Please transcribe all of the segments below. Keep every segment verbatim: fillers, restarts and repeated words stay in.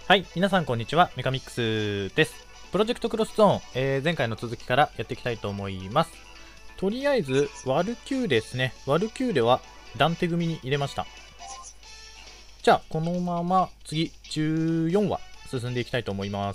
はい、皆さんこんにちは、メカミックスです。プロジェクトクロスゾーン、えー前回の続きからやっていきたいと思います。とりあえず、ワルキューレですね。ワルキューレはダンテ組に入れました。じゃあ、このまま次、じゅうよんわ進んでいきたいと思います。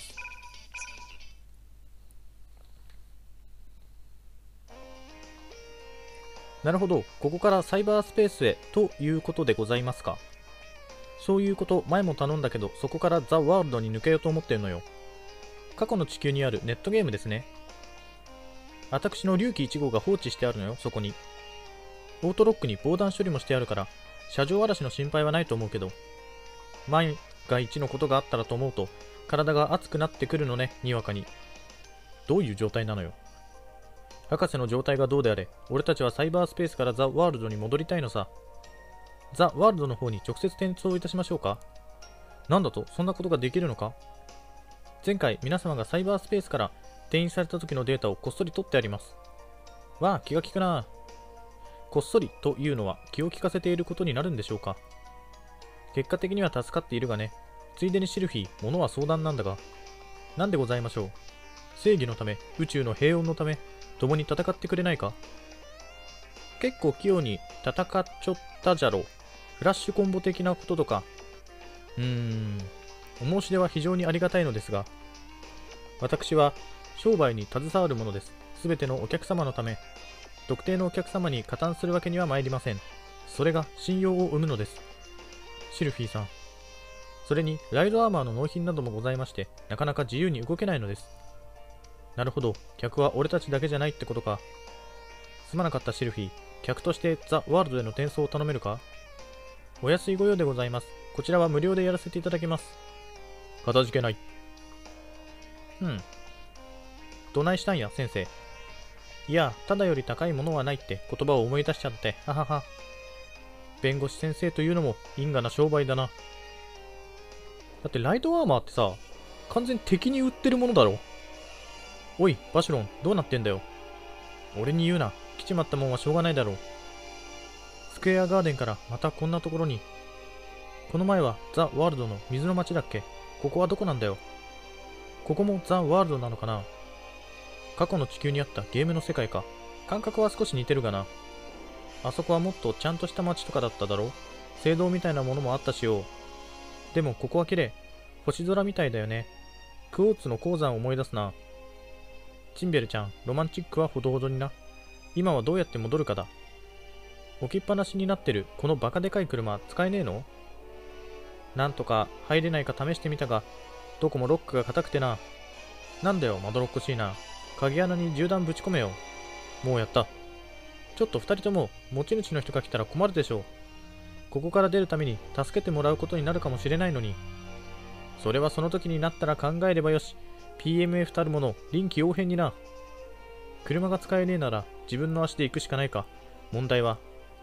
なるほど、ここからサイバースペースへということでございますか。そういうこと、前も頼んだけど、そこからザ・ワールドに抜けようと思ってるのよ。過去の地球にあるネットゲームですね。私の龍騎いち号が放置してあるのよ、そこに。オートロックに防弾処理もしてあるから、車上荒らしの心配はないと思うけど、万が一のことがあったらと思うと、体が熱くなってくるのね、にわかに。どういう状態なのよ。博士の状態がどうであれ、俺たちはサイバースペースからザ・ワールドに戻りたいのさ。ザ・ワールドの方に直接転送いたしましょうか。なんだと、そんなことができるのか。前回、皆様がサイバースペースから転移された時のデータをこっそり取ってあります。わあ、気が利くな。こっそりというのは気を利かせていることになるんでしょうか。結果的には助かっているがね。ついでにシルフィー、物は相談なんだが。なんでございましょう。正義のため、宇宙の平穏のため、共に戦ってくれないか。結構器用に戦っちょったじゃろ。フラッシュコンボ的なこととか。うーん、お申し出は非常にありがたいのですが、私は商売に携わるものです。すべてのお客様のため、特定のお客様に加担するわけには参りません。それが信用を生むのです。シルフィーさん。それに、ライドアーマーの納品などもございまして、なかなか自由に動けないのです。なるほど、客は俺たちだけじゃないってことか。すまなかったシルフィー。客としてザ・ワールドへの転送を頼めるか。お安いご用でございます。こちらは無料でやらせていただきます。かたじけない。うん。どないしたんや、先生。いや、ただより高いものはないって言葉を思い出しちゃって、ははは。弁護士先生というのも因果な商売だな。だってライトアーマーってさ、完全に敵に売ってるものだろ。おい、バシュロン、どうなってんだよ。俺に言うな。来ちまったもんはしょうがないだろう。スクエアガーデンからまたこんなところに。この前はザ・ワールドの水の町だっけ。ここはどこなんだよ。ここもザ・ワールドなのかな。過去の地球にあったゲームの世界か。感覚は少し似てるがな。あそこはもっとちゃんとした街とかだっただろう。聖堂みたいなものもあったしよ。でもここは綺麗。星空みたいだよね。クォーツの鉱山を思い出すな。チンベルちゃん、ロマンチックはほどほどにな。今はどうやって戻るかだ。置きっぱなしになってるこのバカでかい車使えねえの。なんとか入れないか試してみたが、どこもロックが硬くてな。なんだよ、まどろっこしいな。鍵穴に銃弾ぶち込めよ。もうやった。ちょっと二人とも持ち主の人が来たら困るでしょう。ここから出るために助けてもらうことになるかもしれないのに。それはその時になったら考えればよし。ピーエムエフ たるもの臨機応変にな。車が使えねえなら自分の足で行くしかないか。問題は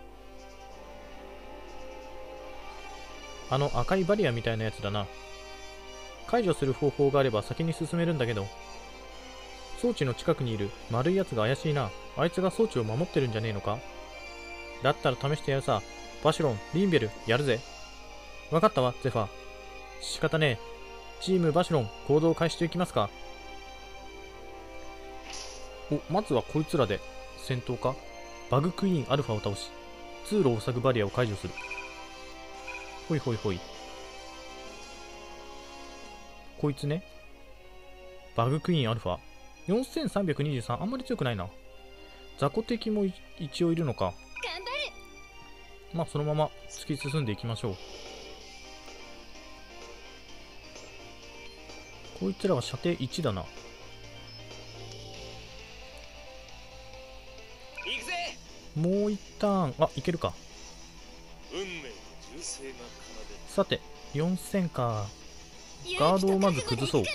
あの赤いバリアみたいなやつだな。解除する方法があれば先に進めるんだけど、装置の近くにいる丸いやつが怪しいな。あいつが装置を守ってるんじゃねえのか。だったら試してやるさ。バシュロン、リンベル、やるぜ。わかったわ、ゼファー。仕方ねえ。チームバシュロン、行動開始といきますか。お、まずはこいつらで戦闘か。バグクイーンアルファを倒し、通路を塞ぐバリアを解除する。ほいほいほい。こいつね。バグクイーンアルファ。よんせんさんびゃくにじゅうさん、あんまり強くないな。雑魚敵も一応いるのか。まあそのまま突き進んでいきましょう。こいつらは射程いちだな。もう一ターン、あ、いけるか。さて、よんせんか。ガードをまず崩そう。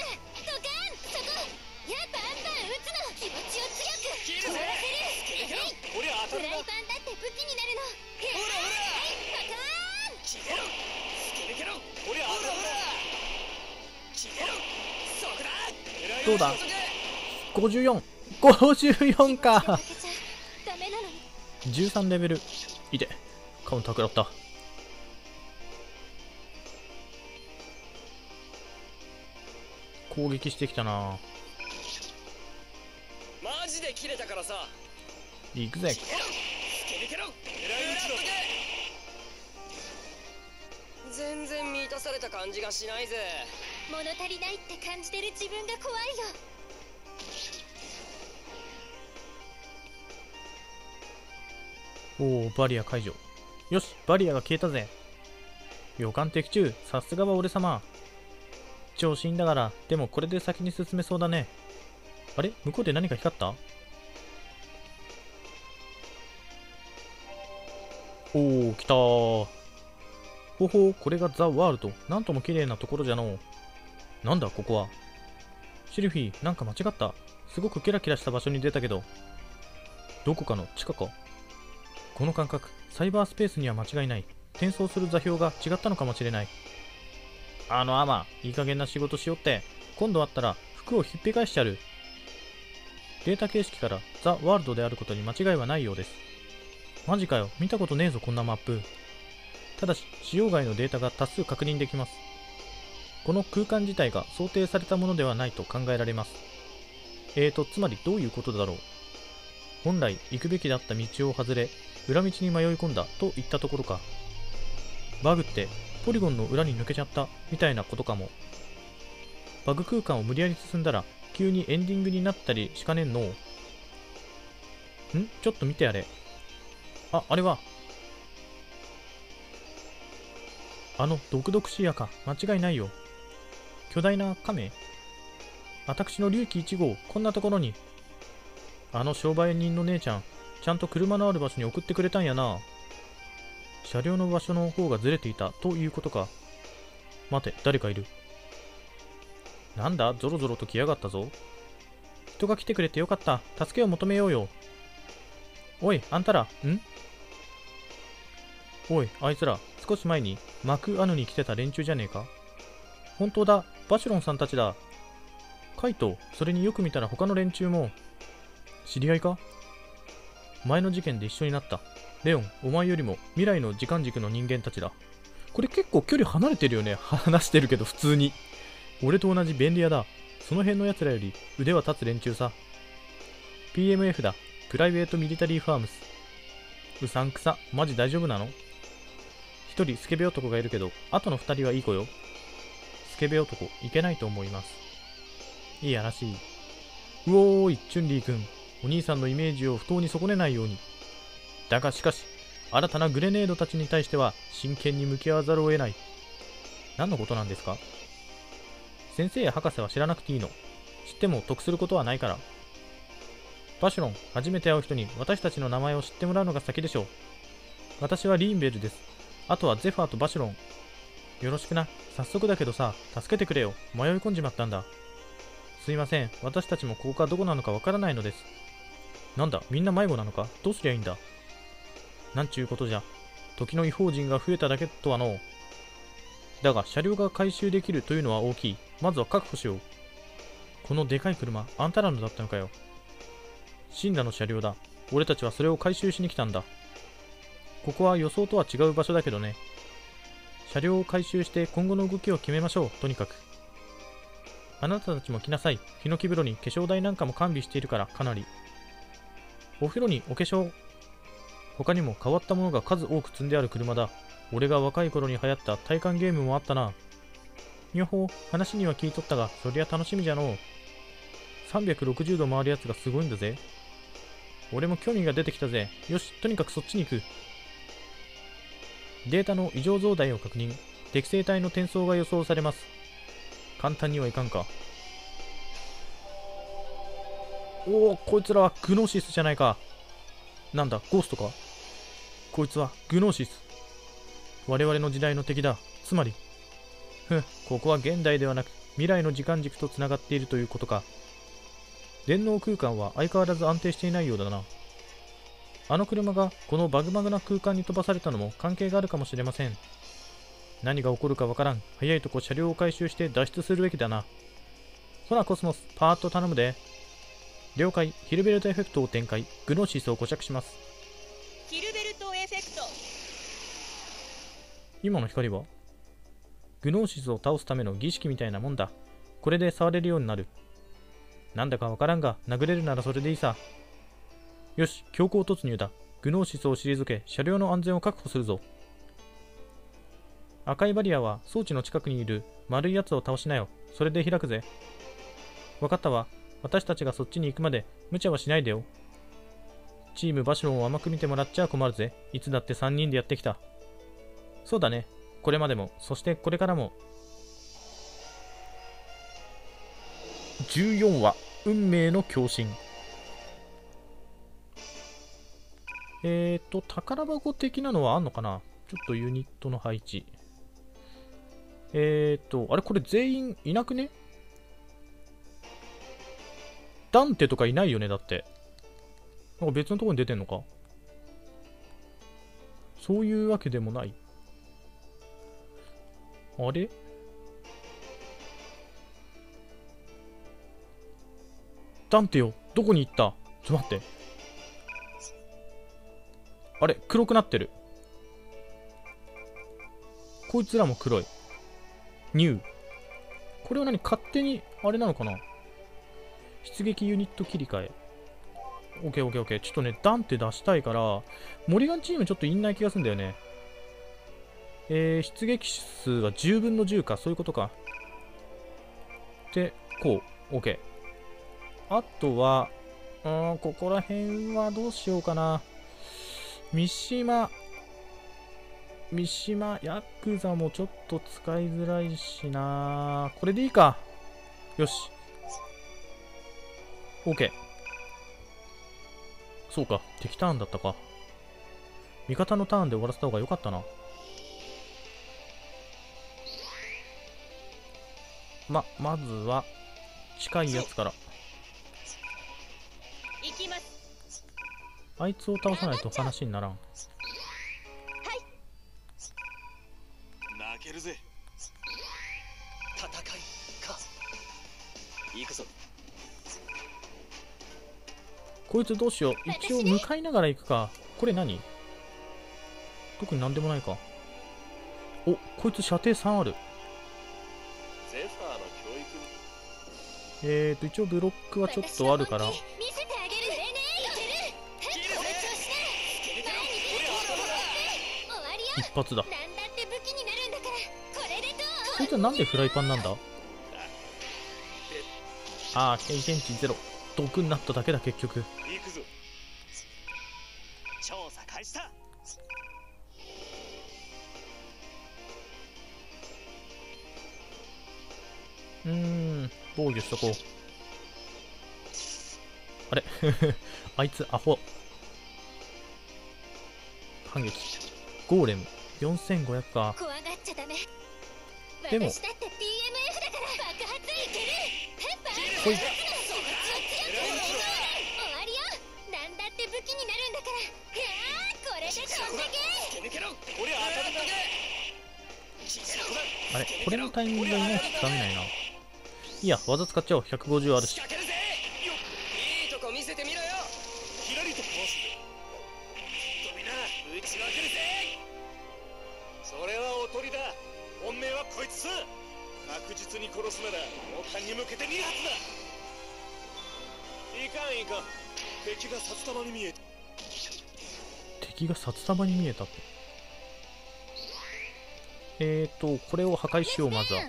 どうだ ?ごじゅうよん。ごじゅうよんか。じゅうさんレベル。いて。カウンター食らった。 攻撃してきたな。 マジで切れたからさ。 行くぜ。 スケビケロ狙い撃ちだ。全然満たされた感じがしないぜ。 物足りないって感じてる自分が怖いよ。 おお、バリア解除。よし、バリアが消えたぜ。予感的中。さすがは俺様。調子いいんだから。でもこれで先に進めそうだね。あれ、向こうで何か光った？おお、来たー。ほほう、これがザ・ワールド。なんとも綺麗なところじゃのう。なんだ、ここは。シルフィー、なんか間違った。すごくキラキラした場所に出たけど。どこかの地下か。この感覚、サイバースペースには間違いない。転送する座標が違ったのかもしれない。あのアマ、いい加減な仕事しよって。今度会ったら服をひっぺ返しちゃる。データ形式からザ・ワールドであることに間違いはないようです。マジかよ、見たことねえぞこんなマップ。ただし、使用外のデータが多数確認できます。この空間自体が想定されたものではないと考えられます。えーと、つまりどういうことだろう。本来行くべきだった道を外れ、裏道に迷い込んだといったところか。バグってポリゴンの裏に抜けちゃったみたいなことかも。バグ空間を無理やり進んだら急にエンディングになったりしかねんの。ん？ちょっと見てやれ。あ、あれはあの毒々しい赤、間違いないよ。巨大な亀。私の龍騎いち号、こんなところに。あの商売人の姉ちゃん、ちゃんと車のある場所に送ってくれたんやな。車両の場所の方がずれていたということか。待て、誰かいる。なんだ、ゾロゾロと来やがったぞ。人が来てくれてよかった。助けを求めようよ。おい、あんたら、ん？おい、あいつら、少し前にマクアヌに来てた連中じゃねえか。本当だ、バシュロンさんたちだ。カイト、それによく見たら他の連中も。知り合いか？前の事件で一緒になった。レオン、お前よりも未来の時間軸の人間たちだ。これ結構距離離れてるよね。話してるけど普通に。俺と同じ便利屋だ。その辺の奴らより腕は立つ連中さ。ピーエムエフ だ。プライベートミリタリーファームス。うさんくさ。マジ大丈夫なの？一人スケベ男がいるけど、あとの二人はいい子よ。スケベ男、いけないと思います。いいやらしい。うおーい、チュンリー君。お兄さんのイメージを不当に損ねないように。だがしかし、新たなグレネードたちに対しては真剣に向き合わざるを得ない。何のことなんですか？先生や博士は知らなくていいの。知っても得することはないから。バシュロン、初めて会う人に私たちの名前を知ってもらうのが先でしょう。私はリーンベルです。あとはゼファーとバシュロン。よろしくな。早速だけどさ、助けてくれよ。迷い込んじまったんだ。すいません。私たちもここがどこなのかわからないのです。なんだ、みんな迷子なのか？どうすりゃいいんだ？なんちゅうことじゃ。時の異邦人が増えただけとはのう。だが、車両が回収できるというのは大きい。まずは確保しよう。このでかい車、あんたらのだったのかよ。シンラの車両だ。俺たちはそれを回収しに来たんだ。ここは予想とは違う場所だけどね。車両を回収して今後の動きを決めましょう、とにかく。あなたたちも来なさい。ヒノキ風呂に化粧台なんかも完備しているから、かなり。お風呂にお化粧。他にも変わったものが数多く積んである車だ。俺が若い頃に流行った体感ゲームもあったな。にょほー、話には聞いとったが、そりゃ楽しみじゃのう。さんびゃくろくじゅうど回るやつがすごいんだぜ。俺も興味が出てきたぜ。よし、とにかくそっちに行く。データの異常増大を確認。適正体の転送が予想されます。簡単にはいかんか。おお、こいつらはグノーシスじゃないか。なんだ、ゴーストか。こいつはグノーシス。我々の時代の敵だ。つまり、ふん、ここは現代ではなく未来の時間軸とつながっているということか。電脳空間は相変わらず安定していないようだな。あの車がこのバグバグな空間に飛ばされたのも関係があるかもしれません。何が起こるかわからん。早いとこ車両を回収して脱出するべきだな。ほなコスモス、パーッと頼むで。了解。ヒルベルトエフェクトを展開。グノーシスを固着します。 ヒルベルトエフェクト。 今の光はグノーシスを倒すための儀式みたいなもんだ。 これで触れるようになる。なんだかわからんが、殴れるならそれでいいさ。よし、強行突入だ。グノーシスを退け、車両の安全を確保するぞ。赤いバリアは装置の近くにいる丸いやつを倒しなよ。それで開くぜ。わかったわ。私たちがそっちに行くまで無茶はしないでよ。チームバシロンを甘く見てもらっちゃ困るぜ。いつだってさんにんでやってきた。そうだね。これまでも、そしてこれからも。じゅうよんわ、運命の共振。えーと、宝箱的なのはあんのかな。ちょっとユニットの配置。えーと、あれこれ全員いなくね？ダンテとかいないよね、だって。なんか別のところに出てんのか？そういうわけでもない。あれ？ダンテよ、どこに行った？ちょっと待って。あれ、黒くなってる。こいつらも黒い。ニュー。これは何？勝手に、あれなのかな？出撃ユニット切り替え。オッケーオッケーオッケー。ちょっとね、ダンテ出したいから、モリガンチームちょっといんない気がするんだよね。えー、出撃数はじゅうぶんのじゅうか。そういうことか。で、こう。オッケー。あとは、うーん、ここら辺はどうしようかな。三島、三島、ヤクザもちょっと使いづらいしな。これでいいか。よし。OK。そうか、敵ターンだったか。味方のターンで終わらせた方が良かったな。ま、まずは、近いやつから。あいつを倒さないと話にならん。 泣けるぜ。戦いか。行くぞ。 こいつどうしよう。一応向かいながら行くか。これ何？特になんでもないか。お、こいつ射程さんある。 ゼファーの教育。 えーと、一応ブロックはちょっとあるから。一発だ。こいつはなんでフライパンなんだ？ああ、経験値ゼロ。毒になっただけだ、結局。 行くぞ。調査開始だ。 うーん、防御しとこう。あれあいつアホ。反撃。ゴーレムよんせんごひゃくか。 怖がっちゃダメ。 でも私だって ピーエムエフ だから爆発いける。 ほい。 終わりよ。なんだって武器になるんだから。いやー、これで飛んでけ。 あれこれのタイミングがいないとつかめないな。いいや、技使っちゃおう。ひゃくごじゅうあるし。 いいとこ見せてみろよ。ひらりと壊す。飛びな、打ち分けるぜ。それはおとりだ。本命はこいつさ。確実に殺すなら王冠に向けてに発だ。いかんいかん。敵が札束に見えた。 敵が札束に見えたって。えーと、これを破壊しよう、まずは。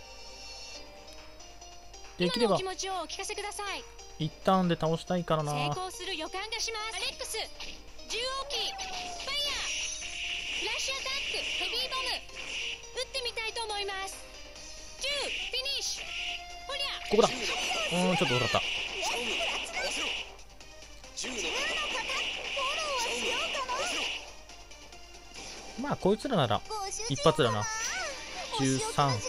できれば、一旦で倒したいからな。 成功する予感がします。アレックス、重王機、ファイヤー、フラッシュアタック、ヘビーボム、撃ってみたいと思います。じゅう、フィニッシュ。ほりゃ。 ここだ。うーん、ちょっと遅かった。まあ、こいつらなら、一発だな。じゅうさん。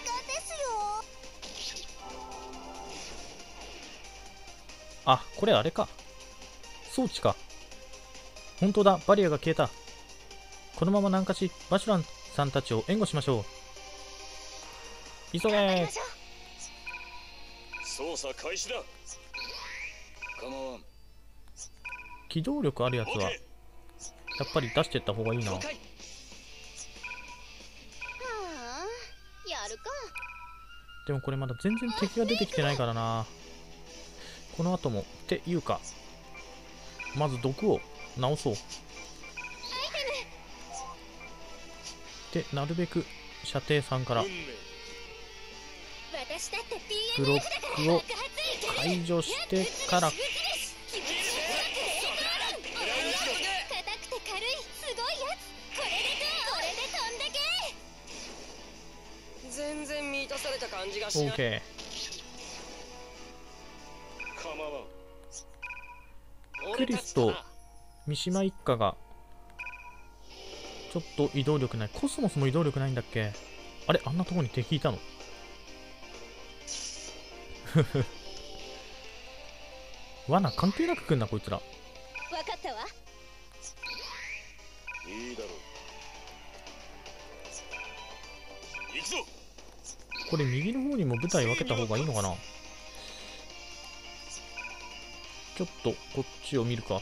あ、これあれか。装置か。本当だ、バリアが消えた。このまま南下し、バシュランさんたちを援護しましょう。急げ。 操作開始だ。 機動力あるやつは、やっぱり出してった方がいいな。 はあ、やるか。 でもこれまだ全然敵が出てきてないからな。この後もっていうか、まず毒を直そう。でなるべく射程さんからブロックを解除してから。 全然満たされた感じがしない。 OK。 クリスと三島一家がちょっと移動力ない。コスモスも移動力ないんだっけ。あれ、あんなとこに敵いたの。罠関係なく来んなこいつら。 分かったわ。 いいだろう。行くぞ。 これ右の方にも舞台分けた方がいいのかな。ちょっとこっちを見るか。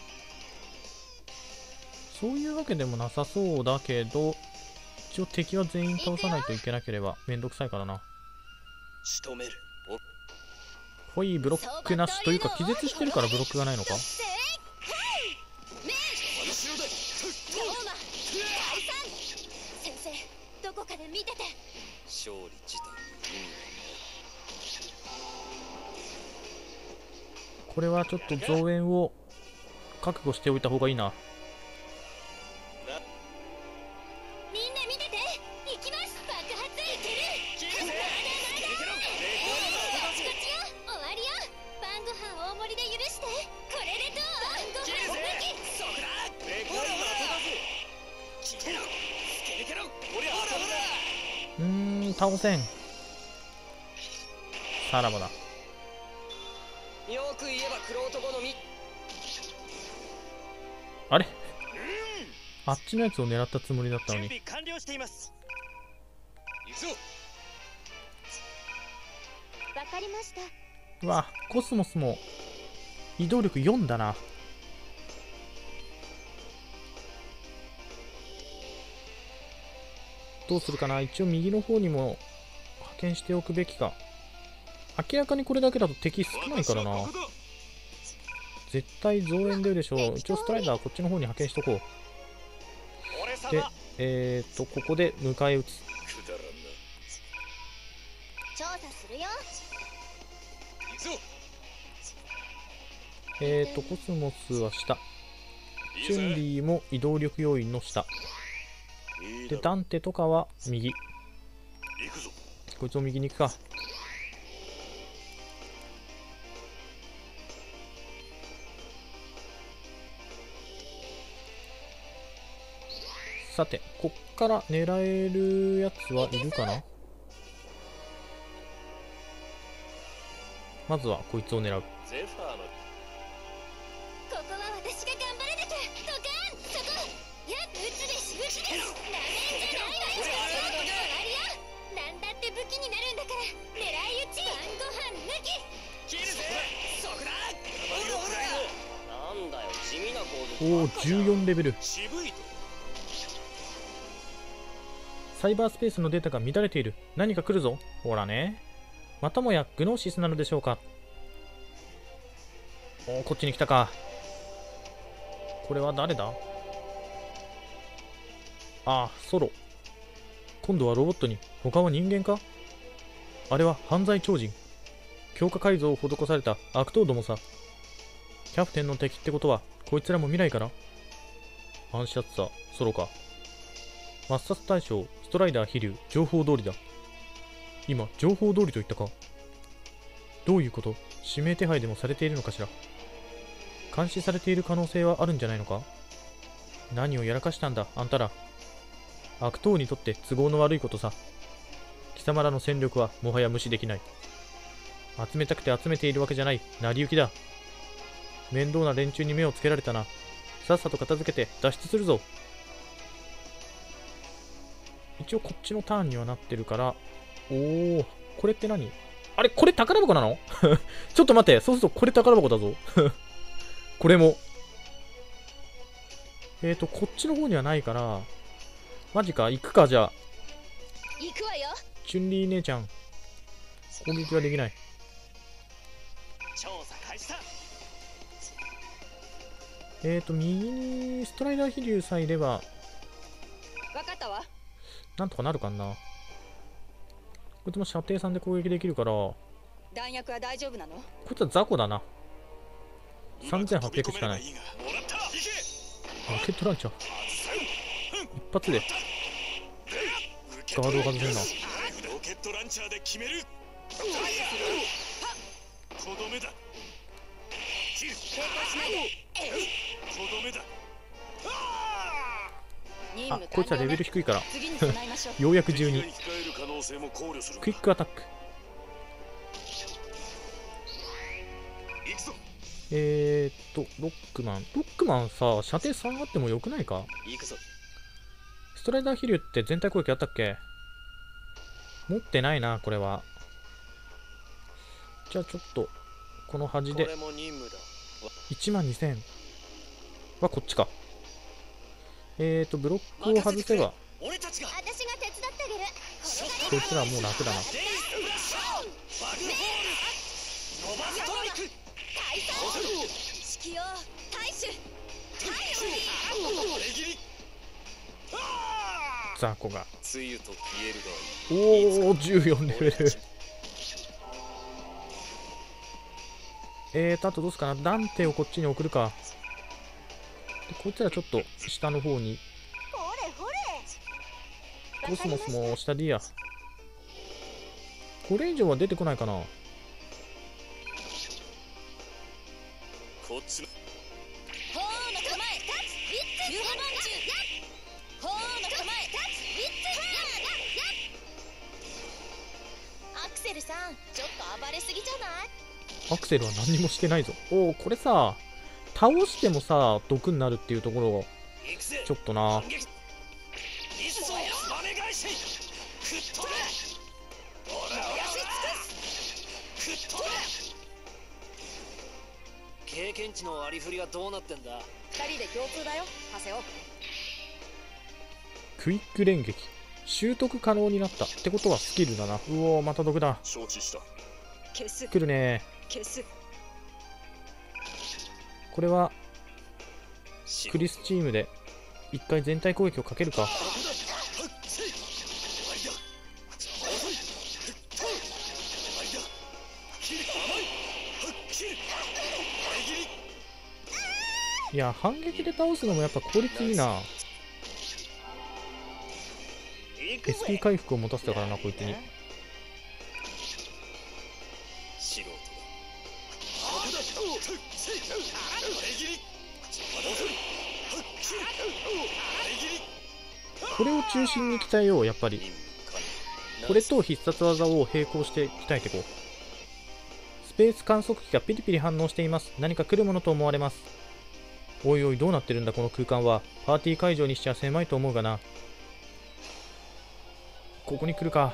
そういうわけでもなさそうだけど、一応敵は全員倒さないといけなければめんどくさいからな。 仕留める。 ほい、ブロックなしというか気絶してるからブロックがないのか。 先生、どこかで見てて。 勝利自体。 これはちょっと増援を覚悟しておいた方がいいな。 みんな見てて。行きます。爆発いける。まだまだ。こっちこっちよ。終わりよ。晩ご飯大盛りで許して。これでどう。晩ご飯抜き。 そこだ。ほらほら。消えろ。スケルケロ。ほらほらほら。 うーん、倒せん。さらばだ。 よく言えば黒男のみ。 あれ、あっちのやつを狙ったつもりだったのに。 準備完了しています。行くぞ。 わかりました。 うわ、コスモスも移動力よんだな。どうするかな。一応右の方にも派遣しておくべきか。明らかにこれだけだと敵少ないからな。絶対増援出るでしょう。一応ストライダーこっちの方に派遣しとこう。で、えーっとここで迎え撃つ。 調査するよ。 えーっとコスモスは下、チュンリーも移動力要員の下で、ダンテとかは右。こいつを右に行くか。さて、こっから狙えるやつはいるかな。まずはこいつを狙う。 ゼファーの。 ここは私が頑張らなきゃ。ドカン。そこ。やっ、撃つべし撃つべし。なめんじゃないわよ。終わりよ。なんだって武器になるんだから。狙い撃ち。晩ご飯抜き。 切るぜ。そこだ。ほらほら。なんだよ、地味な攻撃。 おお、じゅうよんレベル。 渋いと。 サイバースペースのデータが乱れている。何か来るぞ。ほらね。またもやグノーシスなのでしょうか。おお、こっちに来たか。これは誰だ。ああ、ソロ。今度はロボットに。他は人間か。あれは犯罪超人。強化改造を施された悪党どもさ。キャプテンの敵ってことはこいつらも未来かな。暗殺者ソロか。抹殺対象ストライダー飛竜。情報通りだ。今情報通りと言ったか。どういうこと。指名手配でもされているのかしら。監視されている可能性はあるんじゃないのか。何をやらかしたんだあんたら。悪党にとって都合の悪いことさ。貴様らの戦力はもはや無視できない。集めたくて集めているわけじゃない。成り行きだ。面倒な連中に目をつけられたな。さっさと片付けて脱出するぞ。一応こっちのターンにはなってるから。おお、これって何。あれ、これ宝箱なのちょっと待って、そうするとこれ宝箱だぞこれもえーとこっちの方にはないから、マジか。行くか。じゃあ行くわよ。 チュンリー姉ちゃん攻撃ができない。 調査開始だ。 えーと右にストライダー飛竜さえいれば分かったわ。 なんとかなるかな。こいつも射程さんで攻撃できるから、こ弾薬は大丈夫なの？ いつは雑魚だな。さんぜんはっぴゃくしかない。 もらった。行け。 ロケットランチャー一発でガードを外せるな。 ロケットランチャーで決める。とどめだ。切る。 警戒しないで。 とどめだ。 あ、こいつはレベル低いから次に備えましょう。 ようやくじゅうに。 控える可能性も考慮する。 クイックアタック。 行くぞ。 えーっとロックマンロックマンさ、射程さんあってもよくないか。 行くぞ。 ストライダー飛竜って全体攻撃あったっけ。持ってないなこれは。じゃあちょっとこの端でこれも任務だ。 いちまんにせんはこっちか。えーとブロックを外せば俺たちが。 私が手伝ってあげる。 こいつらはもう楽だな。 バグホール。ノバストライク。 解散。式を対手。 レギリ。 ザコがつゆと消えるが。 おおじゅうよんレベル。えーとあとどうすかな。ダンテをこっちに送るか。でこいつらちょっと下の方に。 ほれほれ。 コスモスも下でいいや。これ以上は出てこないかな。 こっちの。 ほーの構え。じゅうごばん中。ほーの構え。アクセルさん、ちょっと暴れすぎじゃない？ アクセルは何にもしてないぞ。おおこれさ倒してもさ毒になるっていうところちょっとな。 経験値の割り振りはどうなってんだ。 二人で共通だよ、ハセオ。 クイック連撃習得可能になったってことはスキルだな。うおーまた毒だ。 承知した。 消す来るね。 消す。 これはクリスチームで一回全体攻撃をかけるか。いや反撃で倒すのもやっぱ効率いいな。 エスピー 回復を持たせたからなこいつに。 素人これを中心に鍛えよう。やっぱりこれと必殺技を並行して鍛えていこう。スペース観測機がピリピリ反応しています。何か来るものと思われます。おいおいどうなってるんだこの空間は。パーティー会場にしちゃ狭いと思うがな。ここに来るか。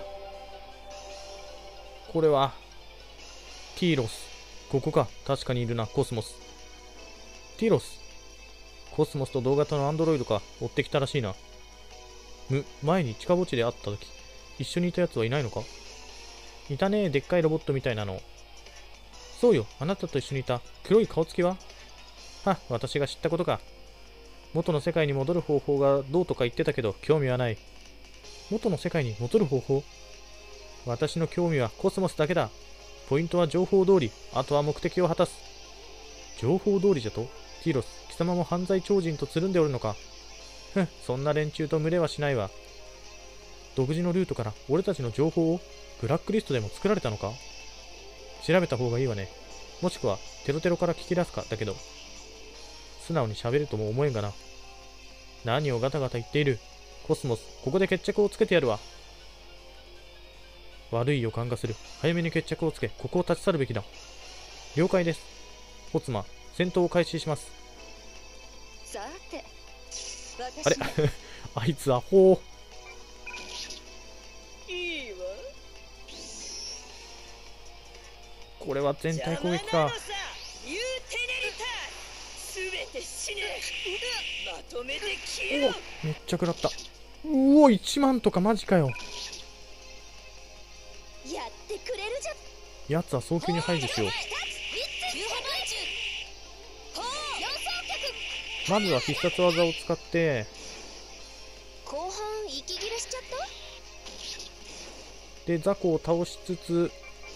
これはティーロス。ここか。確かにいるな。コスモス。ティーロス。コスモスと同型のアンドロイドか。追ってきたらしいな。む、前に近墓地で会った時一緒にいたやつはいないのか。いたね、でっかいロボットみたいなの。そうよ、あなたと一緒にいた黒い顔つきは。は、私が知ったことか。元の世界に戻る方法がどうとか言ってたけど興味はない。元の世界に戻る方法。私の興味はコスモスだけだ。ポイントは情報通り、あとは目的を果たす。情報通りじゃと。ティーロス、貴様も犯罪超人とつるんでおるのか。ふん、そんな連中と群れはしないわ。独自のルートから俺たちの情報をブラックリストでも作られたのか。調べた方がいいわね。もしくはテロテロから聞き出すかだけど、素直に喋るとも思えんがな。何をガタガタ言っている。コスモス、ここで決着をつけてやるわ。悪い予感がする。早めに決着をつけ、ここを立ち去るべきだ。了解です。ホツマ、戦闘を開始します。 さて、 あれあいつアホー。いいわ。 これは全体攻撃か。 ユーテネリタすべて死ね。まとめて消えろ。 めっちゃ食らった。うおいちまんとかマジかよ。 やってくれるじゃん。 やつは早急に排除しよう。まずは必殺技を使って後半息切れしちゃった。 で雑魚を倒しつつ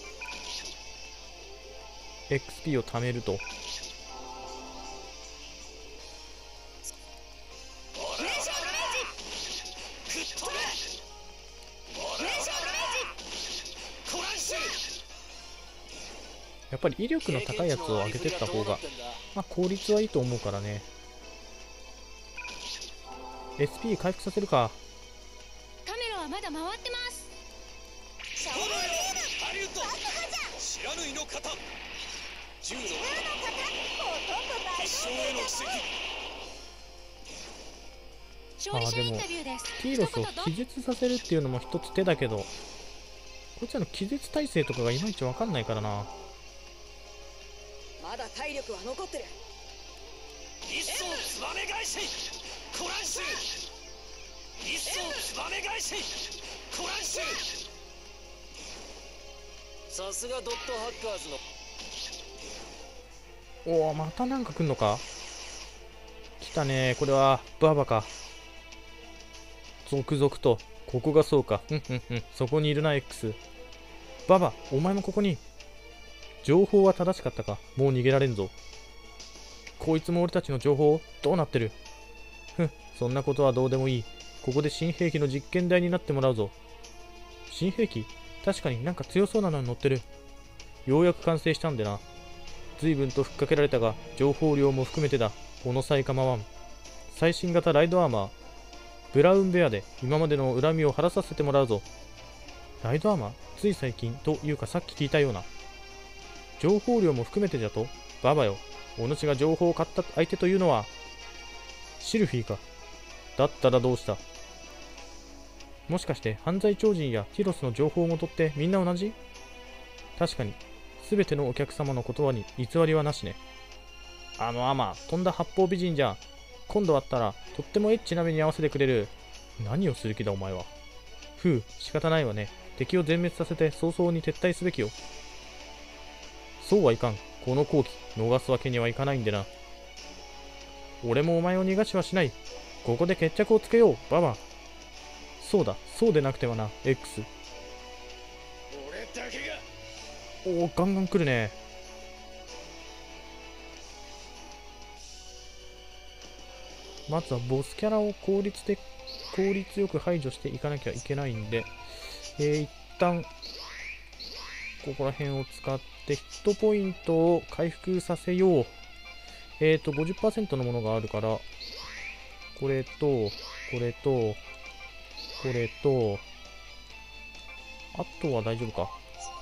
エックスピー を貯めると。やっぱり威力の高いやつを上げてった方が、まあ、効率はいいと思うからね。 エスピー 回復させるか。 カメラはまだ回ってます。 ハリウッド知らぬいの型銃の型必勝への奇跡。 勝利者インタビューです。 ティーロスを気絶させるっていうのも一つ手だけど、こいつらの気絶耐性とかがいまいち分かんないからな。 まだ体力は残ってる。 一層つばめ返しコランシュ。一層つばめ返しコランシュ。さすがドットハッカーズの。 おお、またなんか来んのか。来たね。これはババか。続々と。ここがそうか。うんうんうん。そこにいるな X。ババ、お前もここに。情報は正しかったか。もう逃げられんぞ。こいつも俺たちの情報どうなってる。ふん、そんなことはどうでもいい。ここで新兵器の実験台になってもらうぞ。新兵器？確かになんか強そうなのに乗ってる。ようやく完成したんでな。随分とふっかけられたが、情報量も含めてだ。この際構わん。最新型ライドアーマー。ブラウンベアで今までの恨みを晴らさせてもらうぞ。ライドアーマー？つい最近というかさっき聞いたような。情報量も含めてじゃと？ババよ。お主が情報を買った相手というのはシルフィーか。だったらどうした？もしかして犯罪超人やティロスの情報元ってみんな同じ？確かに全てのお客様の言葉に偽りはなしね。あのアマ飛んだ八方美人じゃ。今度会ったらとってもエッチな目に合わせてくれる。何をする気だお前は。ふう、仕方ないわね。敵を全滅させて早々に撤退すべきよ。そうはいかん。この好機逃すわけにはいかないんでな。俺もお前を逃がしはしない。ここで決着をつけよう、ババ。そうだ、そうでなくてはな、X。 俺だけが。 おお、ガンガン来るね。まずはボスキャラを効率で効率よく排除していかなきゃいけないんで、えー、一旦ここら辺を使ってヒットポイントを回復させよう。えーと ごじゅっパーセント のものがあるから、これとこれとこれと、あとは大丈夫か。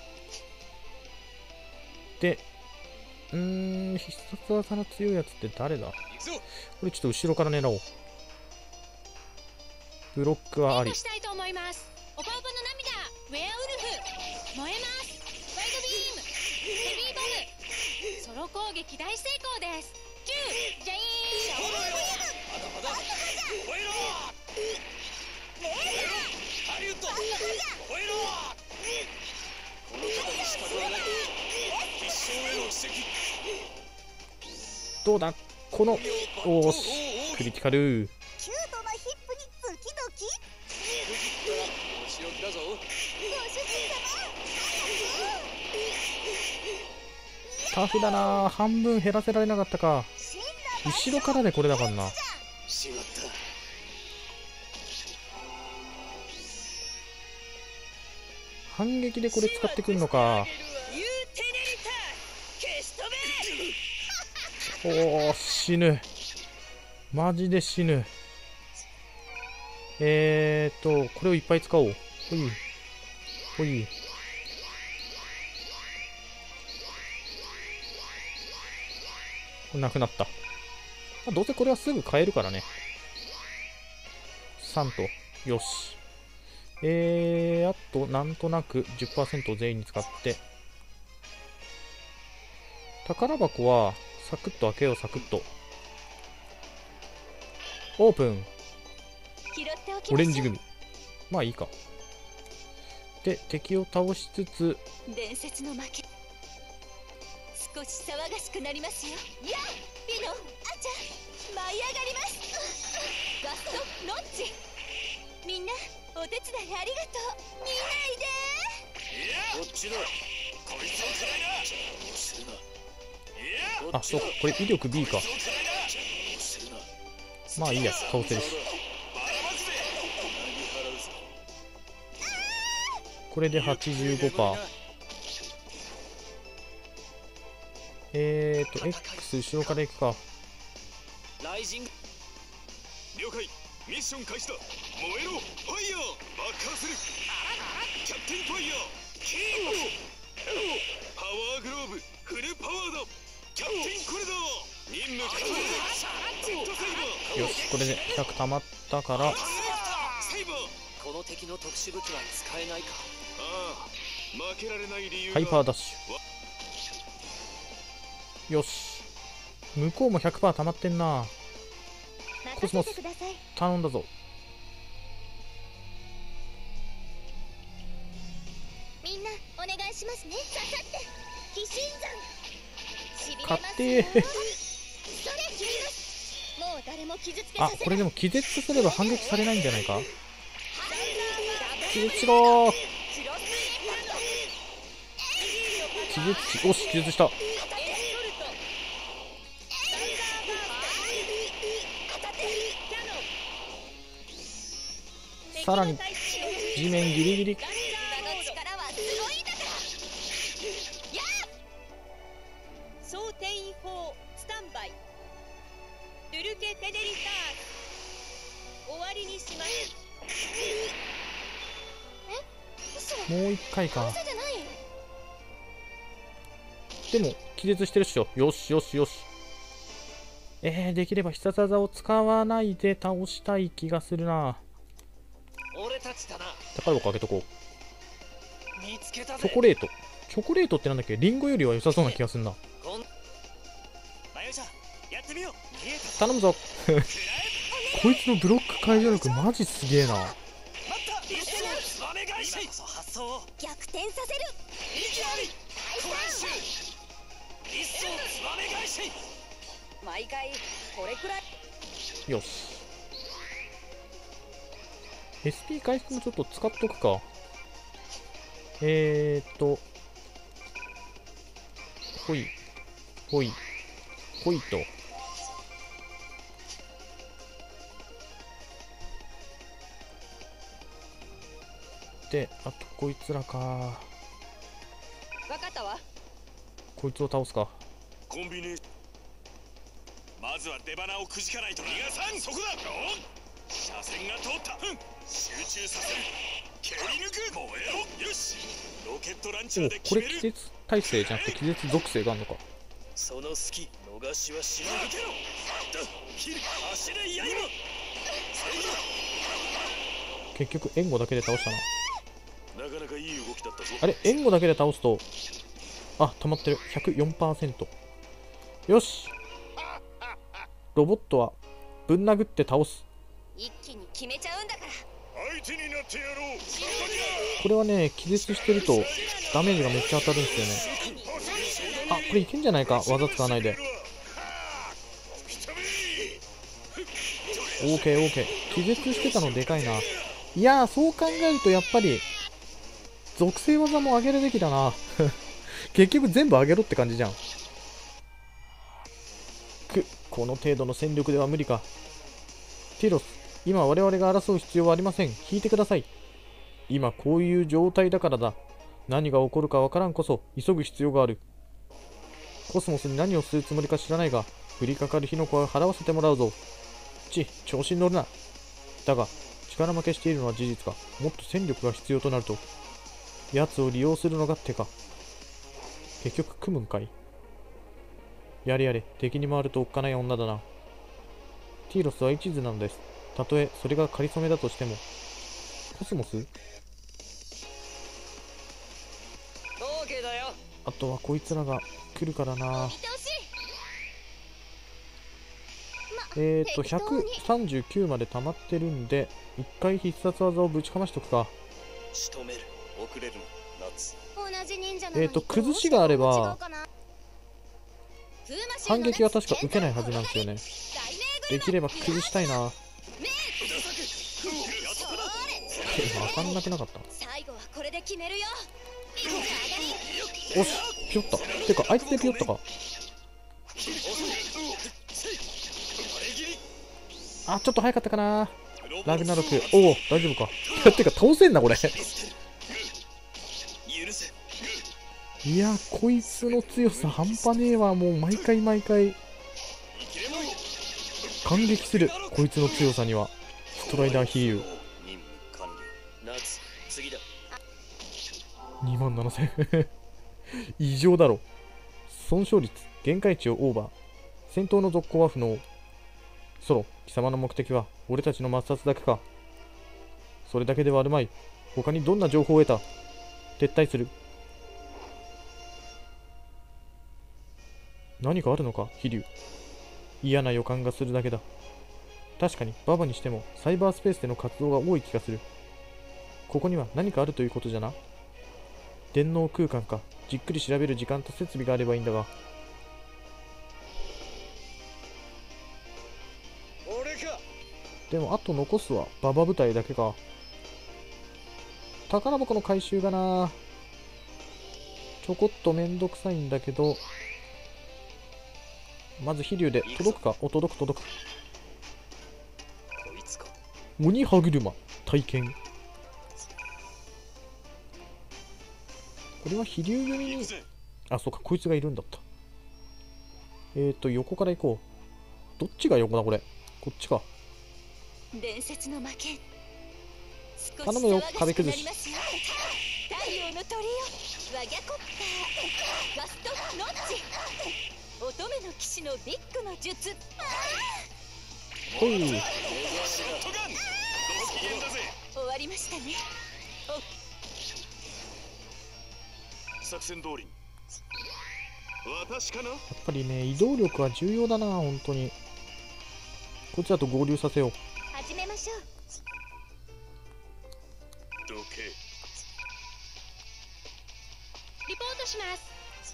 で、うーん、必殺技の強いやつって誰だ。これちょっと後ろから狙おう。ブロックはあり。 したいと思います。オパオパの涙、ウェアウルフ、燃えます。ワイドビーム、ヘビーボム、ソロ攻撃大成功です。じゅう、ジャイーン、 まだまだ吠えろ。ハリウッド吠えろ。この方に従わない必勝への奇跡。 どうだこの、おーし、クリティカル。 キュートなヒップにドキドキ。 お仕置きだぞ。 ご主人様。 タフだなぁ。半分減らせられなかったか。後ろからでこれだからな。 しまった。 反撃でこれ使ってくるのか。おー、死ぬ。マジで死ぬ。えーと、これをいっぱい使おう。ほい。ほい。なくなった。まあ、どうせこれはすぐ買えるからね。さんと。よし。えー、あと、なんとなく じゅっパーセント を全員に使って。宝箱は、サクッと開けよう、サクッと。オープン。オレンジグミ。まあいいか。で、 で敵を倒しつつ、 伝説の負け少し騒がしくなりますよ。やあピノ、あちゃ舞い上がります。ガスト、ロッチ、みんなお手伝いありがとう。見ないで。 いやこっちだ。こいつを食らいな。邪魔をするな。いやあ、そうか、これ威力 ビー か。 こいつを食らいな。邪魔をするな。 まあいいや、倒せるし。 ばらまくぜ。投げ払うぞ。 これで はちじゅうごパーセント。えーと X 後ろから行くか。 ライジング。了解。ミッション開始だ。燃えろ。ファイヤー。爆破する。キャプテンファイヤー。キーパワーグローブ。フルパワーだ。キャプテンコレだ。任務完了。ジェットセイバー。 よし、これでひゃく溜まったから、 セイバー。この敵の特殊武器は使えないか。ああ、負けられない理由ハイパーダッシュ。よし、向こうも ひゃくパーセント 溜まってんな。コスモス頼んだぞ。 みんなお願いしますね。ささって鬼神山。しびれ勝ます手ーよ。それ切ります。もう誰も傷つけあ、 させない。 これでも気絶すれば反撃されないんじゃないか。気絶しろー。気絶し、おし、気絶した。さらに地面ギリギリ。 今の力はすごいんだから。やあ総転移砲スタンバイ。ルルケ・テネリターズ終わりにします。え、嘘。 もう一回か。 嘘じゃない。 でも気絶してるっしょ。よしよしよし。えー、できれば必殺技を使わないで倒したい気がするな。 俺たちだな。 高いをかけとこう。 見つけたぜ。 チョコレート。チョコレートってなんだっけ。リンゴよりは良さそうな気がするな。 こんマヨちゃんやってみよう。見えた。 頼むぞ。こいつのブロック解除力マジすげえな。 待った。一斉につばめ返し。今こそ発想を逆転させる。 いきなりコラッシュ。一層つばめ返し。 毎回これくらい。 よし。エスピー 回復もちょっと使っとくか。えーっとほいほいほいと。で、あとこいつらか。 わかったわ。 こいつを倒すか。 コンビネーション。まずは出花をくじかないと。逃がさん。そこだ。車線が通った。うん、集中させる。蹴り抜く。燃えろ。よし。ロケットランチャーでお、これ決める。 気絶耐性じゃなくて気絶属性があるのか。 その隙逃しはしない。抜けろ。切る。足で刃。 結局援護だけで倒したな。 なかなかいい動きだったぞ。 あれ、援護だけで倒すと、あ、溜まってる。ひゃくよんパーセント。よし。ロボットはぶん殴って倒す。 一気に決めちゃうんだから。 相手になってやろう。 これはね、気絶してるとダメージがめっちゃ当たるんですよね。あ、これいけんじゃないか。技使わないで。オーケーオーケー。気絶してたのでかいな。いやー、そう考えるとやっぱり属性技も上げるべきだな。結局全部上げろって感じじゃん。く、この程度の戦力では無理か。ティロス、今我々が争う必要はありません。引いてください。今こういう状態だからだ。何が起こるかわからんこそ急ぐ必要がある。コスモスに何をするつもりか知らないが、降りかかる火の粉は払わせてもらうぞ。ち、調子に乗るな。だが、力負けしているのは事実か。もっと戦力が必要となると。奴を利用するのが手か。結局組むんかい。やれやれ、敵に回るとおっかない女だな。ティーロスは一途なのです。たとえそれが仮初めだとしても。コスモス？ オーケーだよ。 あとはこいつらが来るからな。 見てほしい。 えーと、ひゃくさんじゅうきゅうまで溜まってるんで、一回必殺技をぶちかましとくか。 仕留める。オッ遅れる夏。 同じ忍者なのにえーと崩しがあればどうしてここ違うかな。 反撃は確か受けないはずなんですよね。できれば崩したいな。今当たんなくなかった。 最後はこれで決めるよ。 おし、ピヨった。てかあいつでピヨったか。あ、ちょっと早かったかな。ラグナロク。おお、大丈夫か。てか倒せんなこれ。いや、こいつの強さ半端ねえわ。もう毎回毎回感激する。こいつの強さには。ストライダーヒールにまんななせん異常だろ。損傷率限界値をオーバー。戦闘の続行は不能。ソロ、貴様の目的は俺たちの抹殺だけか。それだけではあるまい。他にどんな情報を得た。撤退する。何かあるのか、飛竜。嫌な予感がするだけだ。確かにババにしてもサイバースペースでの活動が多い気がする。ここには何かあるということじゃな。電脳空間か。じっくり調べる時間と設備があればいいんだが。でもあと残すはババ部隊だけか。宝箱の回収がな、ちょこっとめんどくさいんだけど、まず飛竜で届くか。お、届く届く。鬼歯車体験。これは飛竜組に、あ、そうか、こいつがいるんだった。えーと横から行こう。どっちが横だこれ。こっちか。 伝説の魔剣。 頼むよ、壁崩し。 太陽の鳥よ、ワギャコッターガストノッチ、乙女の騎士のビッグの術。 ほい。 終わりましたね。 作戦通りに。私かな。 やっぱりね、移動力は重要だな、本当に。こっちだと合流させよう。 始めましょう。 どけ。 リポートします。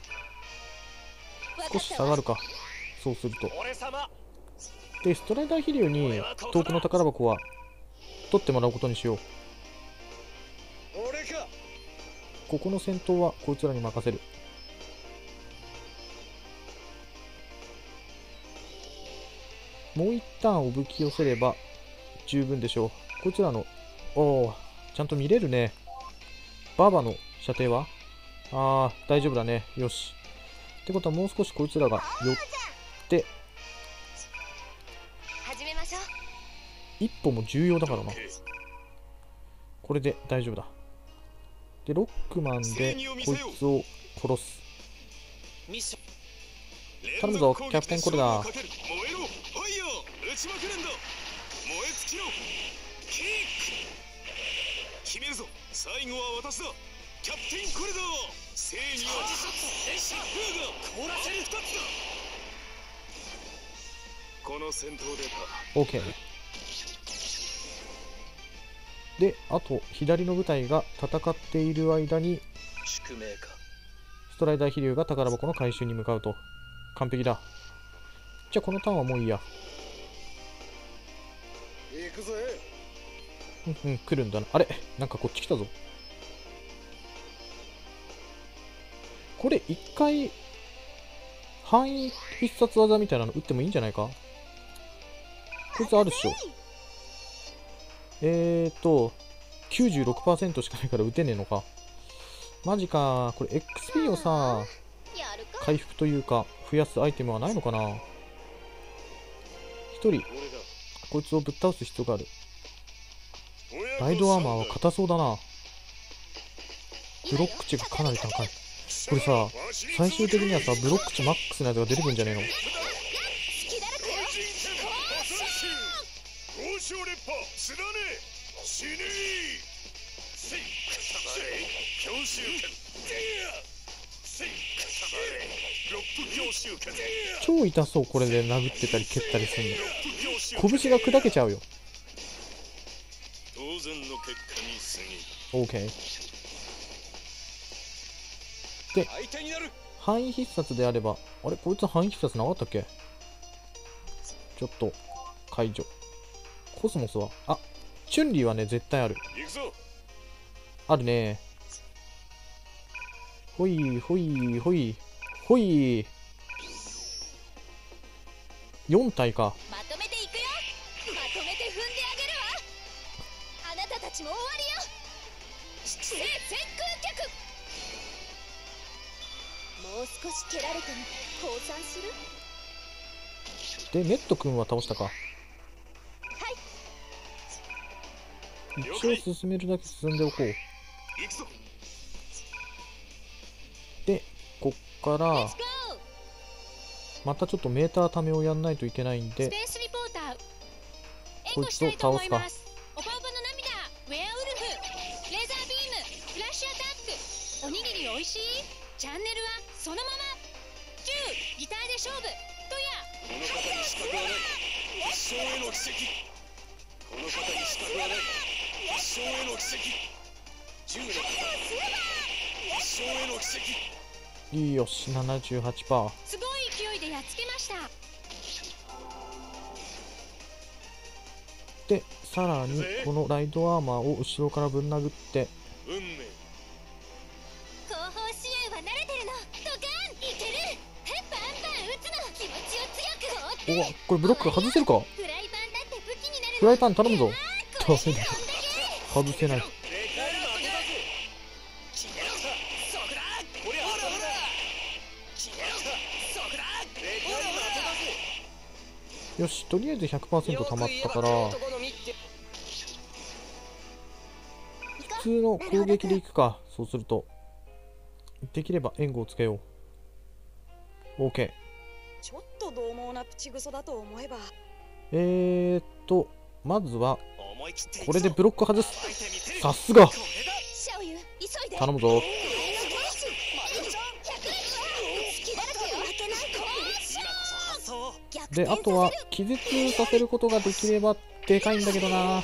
少し下がるか。そうすると。 俺様。 で、ストライダー飛竜に遠くの宝箱は取ってもらうことにしよう。 俺か。 ここの戦闘はこいつらに任せる。もう一旦おぶき寄せれば十分でしょう。こいつらの、おお、ちゃんと見れるね。バーバの射程はああ、大丈夫だね。よし。ってことはもう少しこいつらが寄って始めましょう。 一歩も重要だからな。これで大丈夫だ。で、ロックマンでこいつを殺す。頼むぞ、キャプテンコルダー。 燃えろ、ファイヤー、撃ちまくるんだ。燃え尽きろ、キック。決めるぞ、最後は私だ。キャプテンコルダー。正義は自殺、フーが凍らせる二つだ。この戦闘データ OK。 で、あと左の部隊が戦っている間に宿命か。 ストライダー飛竜が宝箱の回収に向かうと。完璧だ。じゃあこのターンはもういいや。 行くぜ。 うんうん、来るんだな。あれ、なんかこっち来たぞ。これ一回範囲必殺技みたいなの打ってもいいんじゃないか。こいつあるっしょ。えーと きゅうじゅうろくパーセント しかないから打てねえのか。マジか。これ エックスピー をさ、 やるか。 回復というか増やすアイテムはないのかな。一人こいつをぶっ倒す必要がある。ライドアーマーは硬そうだな。ブロック値がかなり高い。これさ、最終的にはさ、ブロック値マックスのやつが出てくるんじゃねえの。超痛そう。これで殴ってたり蹴ったりするの。拳が砕けちゃうよ。 当然の結果に過ぎる。 OK。 で相手になる。 範囲必殺であれば、あれこいつ範囲必殺なかったっけ？ちょっと解除。コスモスは、あ、チュンリーはね絶対ある。 行くぞ。 あるね。ほいほいほいほい。よん体か。 まとめていくよ。まとめて踏んであげるわ。あなたたちも終わりよ。七星先空脚。もう少し蹴られても降参する。 でネット君は倒したか。一応進めるだけ進んでおこう。 行くぞ。 でこっからレッツゴー。 またちょっとメーターためをやんないといけないんで、 スペースリポーター援こいつを護したいと思倒すか。 います。オパオパの涙、ウェアウルフ、レーザービーム、フラッシュアタック。おにぎりおいしい？チャンネルはそのまま。じゅうギターで勝負とや。 この方に資格はない。一生への奇跡。この方に資格はない。一生への奇跡。じゅうの方。一生への奇跡。 いいよし ななじゅうはちパーセント。 すごい勢いでやっつけました。 でさらにこのライドアーマーを後ろからぶん殴って、 運命。 後方支援は慣れてるの。ドカンいける。へバンバン打つの。気持ちを強く放って。 おわこれブロック外せるか。 フライパンだって武器になるの。 フライパン頼むぞ。 これダメだ外せない。よしとりあえず ひゃくパーセント 溜まったから普通の攻撃でいくか。そうするとできれば援護をつけよう。 OK。 ちょっと獰猛なプチグソだと思えば。 えーっとまずは思い切ってこれでブロック外す。さすがこれだ。 シャオユ急いで。 頼むぞ。であとは気絶させることができればでかいんだけどな。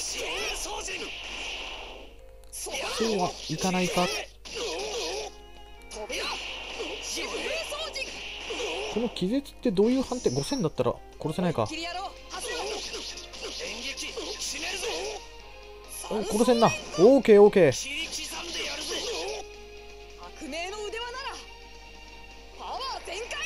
そうはいかないか。この気絶ってどういう判定？ごせんだったら殺せないか。お殺せんな。オーケーオーケー。 革命の腕輪ならパワー全開。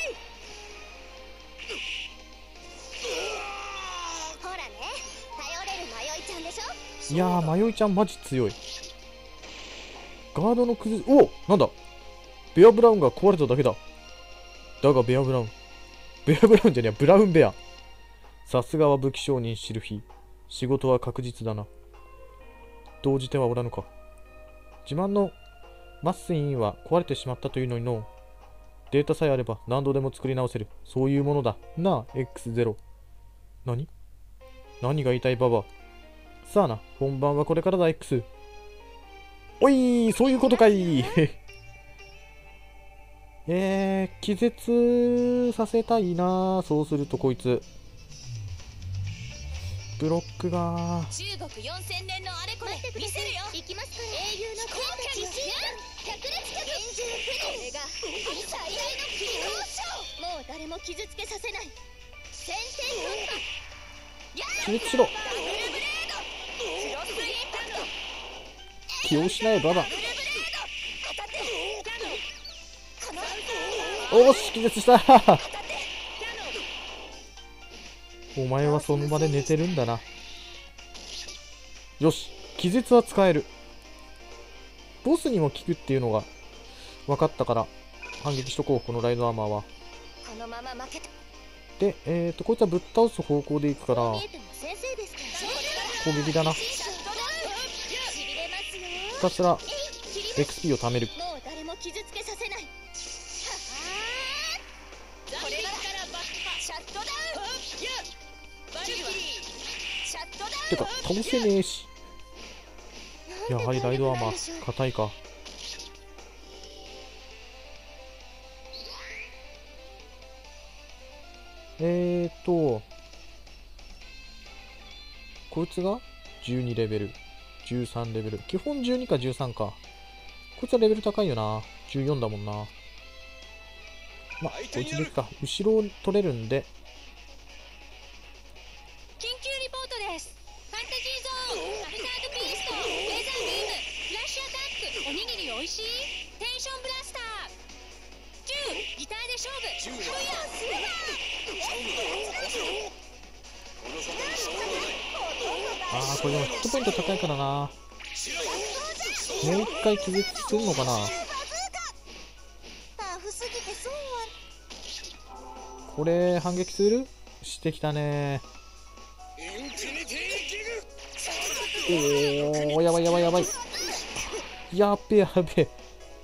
ほらね、頼れる迷いちゃんでしょ。 いやー迷いちゃんマジ強い。ガードの崩れ、おおなんだベアブラウンが壊れただけだ。だがベアブラウンベアブラウンじゃねえブラウンベア。さすがは武器商人シルフィー。仕事は確実だな。動じてはおらぬか。自慢のマッスインは壊れてしまったというのにの。データさえあれば何度でも作り直せる。そういうものだなあ エックスゼロ。 何何が言いたいババ。さあな本番はこれからだ X。 おいーそういうことかいえー、気絶させたいな。そうするとこいつブロックが中国よんせんねんのあれこれ見せるよ。行きますから。英雄の効果に百裂脚厳重不利。これが最大の切り殺し。もう誰も傷つけさせない。先手突破。 気絶しろ。気を失えババ。おーし気絶したお前はその場で寝てるんだな。よし気絶は使える。ボスにも効くっていうのが分かったから反撃しとこう。このライドアーマーは。 このまま負けた。 でえーとこいつはぶっ倒す方向でいくから見えても先生ですから攻撃だな。ひたすら エックスピー を貯める。 もう誰も傷つけさせない。これだからバッハシャットダウン。バルキリーシャットダウン。 てか倒せねえし。やはりライドアーマー硬いか。えーとこいつがじゅうにレベルじゅうさんレベル、基本じゅうにかじゅうさんか。こいつはレベル高いよな。 じゅうよんだもんな。まあこいつでいくか。後ろを取れるんで。 緊急リポートです。ファンタジーゾーンアルタードビーストウェザービームフラッシュアタックおにぎりおいしいテンションブラスターじゅうギターで勝負フヤシルバーああこれでもヒットポイント高いからな。もう一回気絶するのかな。 タフすぎて損はこれ反撃するしてきたね。おおやばいやばいやばい。やっべやべえ。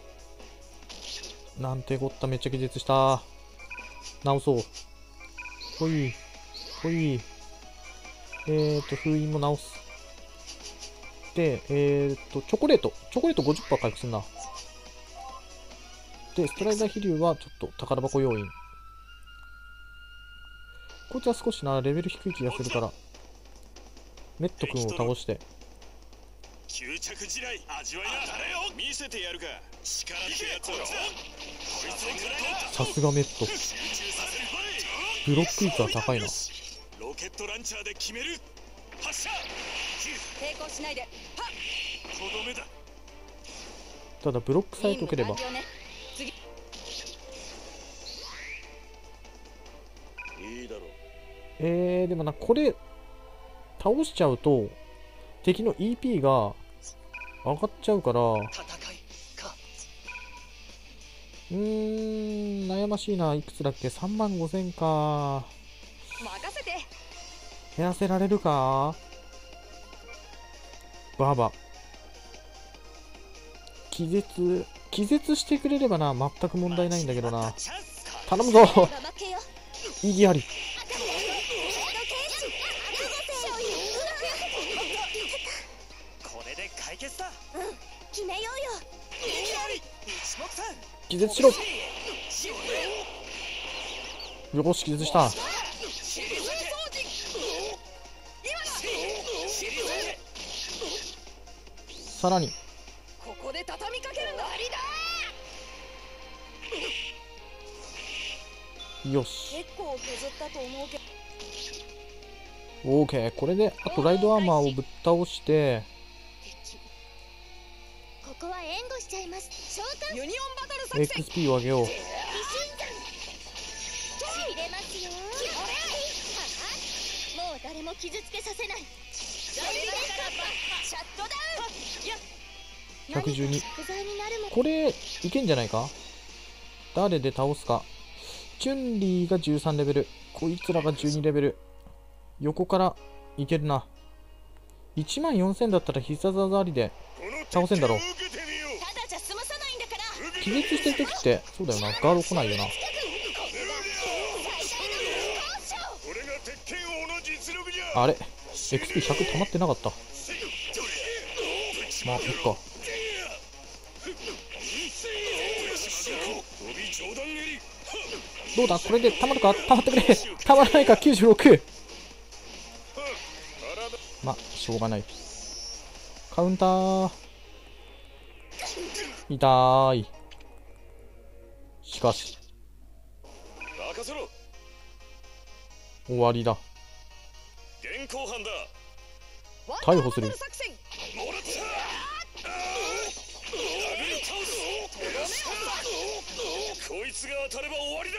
なんてこった、めっちゃ気絶した。直そう。ほいほい。えーと封印も直す。でえーとチョコレートチョコレート ごじゅっパーセント 回復すんな。でストライダー飛竜はちょっと宝箱要員。こいつは少しなレベル低い気がするからメット君を倒して。 吸着地雷味わいなよ。見せてやるか。力ってやつを。 さすがメット。ブロック率は高いな。 ロケットランチャーで決める。発射。 抵抗しないで。はっ。 とどめだ。 ただブロックさえ解ければ。 任務完了ね。次。 いいだろう。 えー、でもな、これ倒しちゃうと敵の イーピー が上がっちゃうから、うーん悩ましいな。いくつだっけ。さんまんごせんか。 任せて。 減らせられるか。ババ気絶気絶してくれればな、全く問題ないんだけどな。頼むぞ意義あり。 これで解決だ。 決めようよ。 一目散。 気絶しろ。よし気絶した。さらにここで畳みかけるんだ。 よし結構削ったと思うけど。 オーケー。これであとライドアーマーをぶっ倒してここは援護しちゃいます。召喚ユニオンバトル作戦。 エックスピー を上げよう。 しびれますよ。もう誰も傷つけさせない。シャットダウン。 ひゃくじゅうに。 不在になるもん。 これいけんじゃないか。誰で倒すか。チュンリーがじゅうさんレベル、こいつらがじゅうにレベル。横からいけるな。いちまんよんせんだったら必殺技ありで倒せんだろう。 ただじゃ済まさないんだから。 気絶してる時ってそうだよな、ガード来ないよな。あれ エックスピーひゃく 溜まってなかった。まあいっか。どうだこれで溜まるか。溜まってくれ。溜まらないか。きゅうじゅうろく。まあしょうがない。カウンター痛い。しかし任せろ。 終わりだ。 現行犯だ。 逮捕する。 もらったこいつが当たれば終わりだ。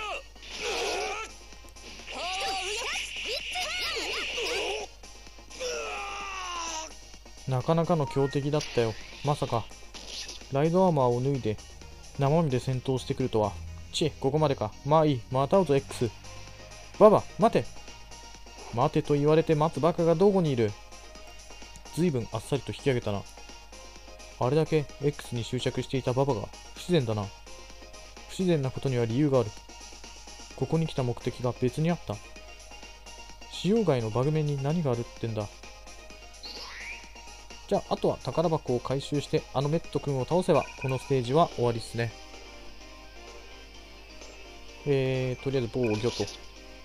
なかなかの強敵だったよ。まさかライドアーマーを脱いで生身で戦闘してくるとは。ちここまでか。まあいい、また会うぞ X。 ババ待て。待てと言われて待つバカがどこにいる。ずいぶんあっさりと引き上げたな。あれだけ X に執着していたババが不自然だな。不自然なことには理由がある。ここに来た目的が別にあった。使用外のバグ面に何があるってんだ。じゃああとは宝箱を回収してあのメット君を倒せばこのステージは終わりですね。えー、とりあえず防御と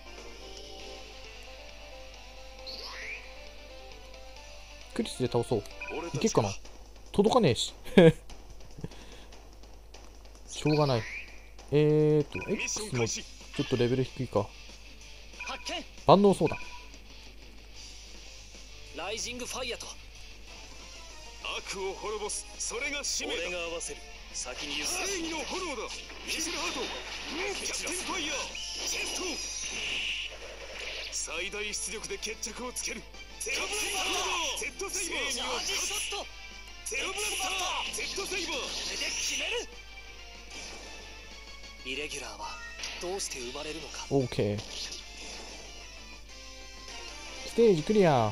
クリスで倒そう。いけっかな。届かねえししょうがない。えーと X もちょっとレベル低いか。万能そうだ。 ライジングファイヤと悪を滅ぼす、それが使命だ。俺が合わせる。先に言う。正義の炎だ。ミスルハート、キャプテンファイヤー、チェスト。最大出力で決着をつける。ゼロブラスター、ゼットセイバー、チャージショット、ゼロブラスター、ゼットセイバー、これで決める。イレギュラーはどうして生まれるのか。 OK。 ステージクリア。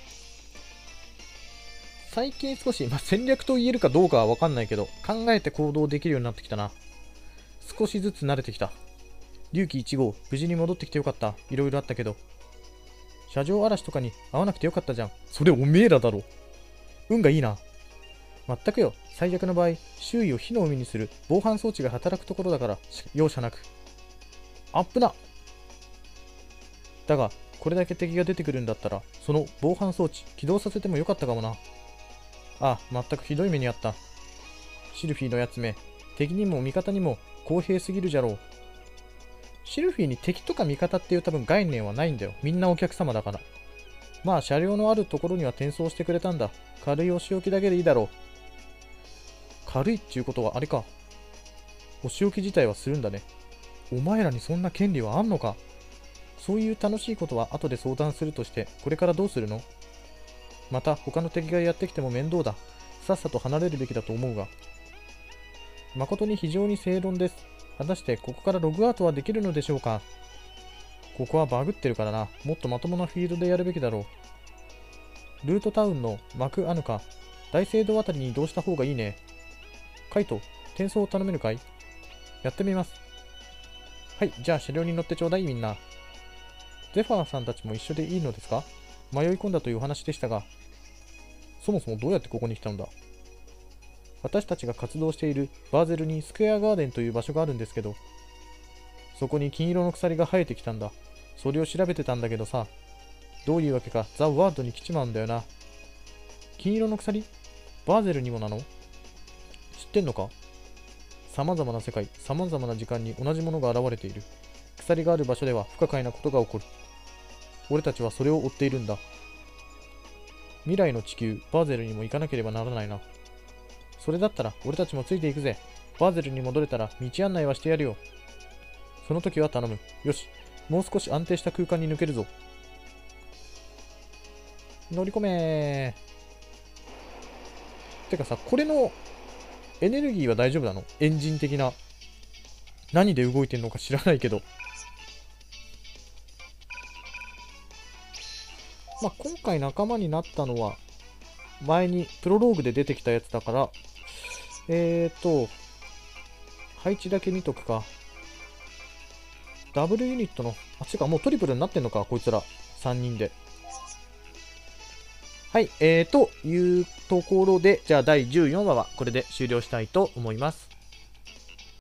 最近少し、まあ、戦略と言えるかどうかは分かんないけど、考えて行動できるようになってきたな。少しずつ慣れてきた。龍騎いち号、無事に戻ってきてよかった。いろいろあったけど。車上荒らしとかに会わなくてよかったじゃん。それおめえらだろ。運がいいな。まったくよ。最悪の場合、周囲を火の海にする防犯装置が働くところだから、容赦なく。アップな。だが、これだけ敵が出てくるんだったら、その防犯装置起動させてもよかったかもな。ああ、まったくひどい目にあった。シルフィーのやつめ、敵にも味方にも公平すぎるじゃろう。シルフィーに敵とか味方っていう多分概念はないんだよ。みんなお客様だから。まあ車両のあるところには転送してくれたんだ。軽いお仕置きだけでいいだろう。軽いっていうことはあれか。お仕置き自体はするんだね。お前らにそんな権利はあんのか。そういう楽しいことは後で相談するとして、これからどうするの？また他の敵がやってきても面倒だ。さっさと離れるべきだと思うが。誠に非常に正論です。果たしてここからログアウトはできるのでしょうか。ここはバグってるからな。もっとまともなフィールドでやるべきだろう。ルートタウンのマクアヌカ、大聖堂あたりに移動した方がいいね。カイト、転送を頼めるかい？やってみます。はい、じゃあ車両に乗ってちょうだいみんな。ゼファーさんたちも一緒でいいのですか？迷い込んだというお話でしたが、そもそもどうやってここに来たんだ？私たちが活動しているバーゼルにスクエアガーデンという場所があるんですけど、そこに金色の鎖が生えてきたんだ。それを調べてたんだけどさ、どういうわけかザ・ワールドに来ちまうんだよな。金色の鎖？バーゼルにもなの？知ってんのか？様々な世界、様々な時間に同じものが現れている。鎖がある場所では不可解なことが起こる。俺たちはそれを追っているんだ。未来の地球、バーゼルにも行かなければならないな。それだったら俺たちもついていくぜ。バーゼルに戻れたら道案内はしてやるよ。その時は頼む。よし、もう少し安定した空間に抜けるぞ。乗り込めー。てかさ、これのエネルギーは大丈夫なの？エンジン的な。何で動いてんのか知らないけど。まあ、今回仲間になったのは、前にプロローグで出てきたやつだから、えーと、配置だけ見とくか。ダブルユニットの、あ、違うか、もうトリプルになってんのか、こいつら。さんにんで。はい、えーというところで、じゃあだいじゅうよんわはこれで終了したいと思います。